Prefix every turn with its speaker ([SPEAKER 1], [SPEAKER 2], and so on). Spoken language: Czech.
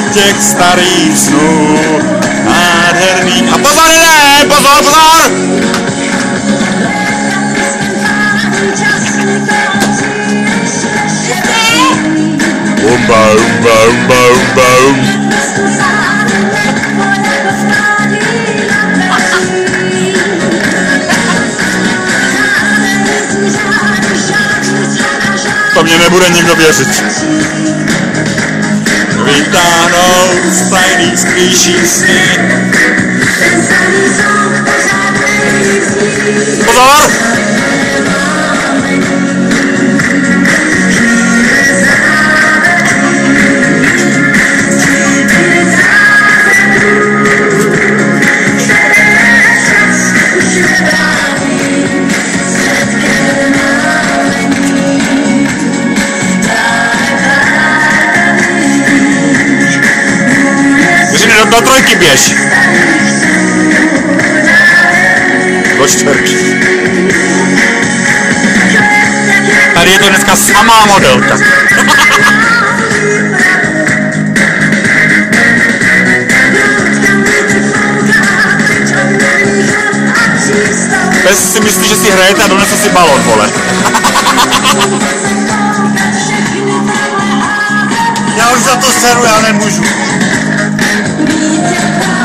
[SPEAKER 1] těch starých snů, nádherný. A pozor, ne, pozor, pozor! Umba, umba, umba, umba, To mě nebude nikdo věřit. Vytáhnou z tajných skrýší sny. Pozor! Do trojky běž. Do čtvrky. Tady je to dneska samá modelka. Pes si myslí, že si hrajete a donese si balón, vole.
[SPEAKER 2] Já už za to seru, já nemůžu.